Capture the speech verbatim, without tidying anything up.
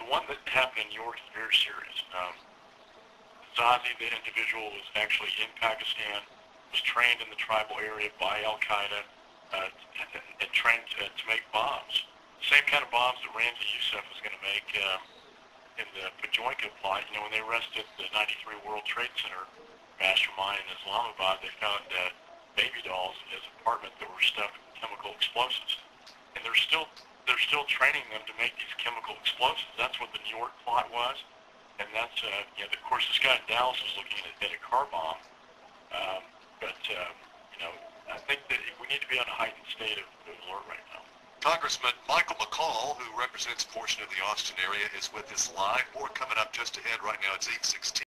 one that happened in New York is very serious. Um, Zazi, the individual, was actually in Pakistan, was trained in the tribal area by Al-Qaeda, uh, and, and trained to, to make bombs. The same kind of bombs that Ramzi Youssef was going to make um, in the Pajoinka plot. You know, when they arrested the ninety-three World Trade Center mastermind in Islamabad, they found uh, baby dolls in his apartment that were stuffed with chemical explosives. And they're still they're still training them to make these chemical explosives. That's what the New York plot was. And that's, uh, you know, of course, this guy in Dallas was looking at, at a car bomb. Um, but, uh, you know, I think that we need to be on a heightened state of, of alert right now. Congressman Michael McCaul, who represents a portion of the Austin area, is with us live. More coming up just ahead right now. It's eight sixteen.